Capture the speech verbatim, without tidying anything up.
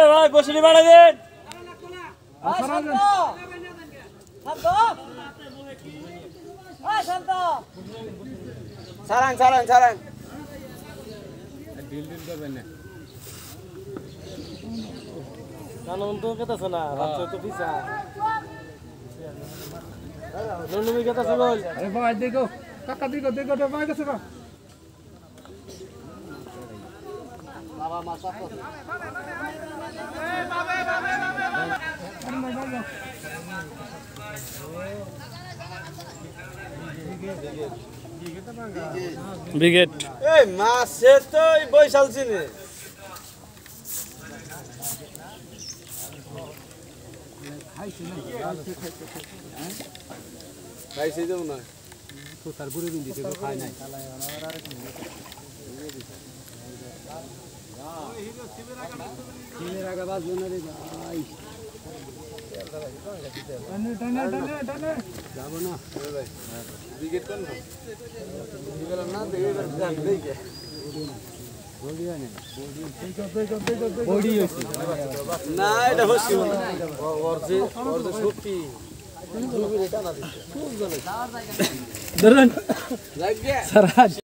ভাই বসিনি বাড়া দেন সারান সারান সারান deal deal করবেন না কানন তো কেতাছ না রাত তো পিছা ননুমি কেতাছ বল আরে ভাই দেখো কাকা দেখো দেখো তো ভাই গেছে না বাবা মাসা তো এই বাবে বাবে বাবে ব্রিগেড এই মাছে তো বইছালছি নে খাইছে না খাইছে দেব না তো তার বুড়ি বিন দিতে খায় নাই হিরো আগা বাজ না রে ভাই টানে টানে টানে টানে যাব না ভাই ব্রিগেড কোন না দিবেন না দেখে গান দেখে বডি আনে বডি হইছে না এটা হচ্ছে ওর যে ওর যে শক্তি দুগুরে টানা দিচ্ছে ধরেন লাগিয়া সারা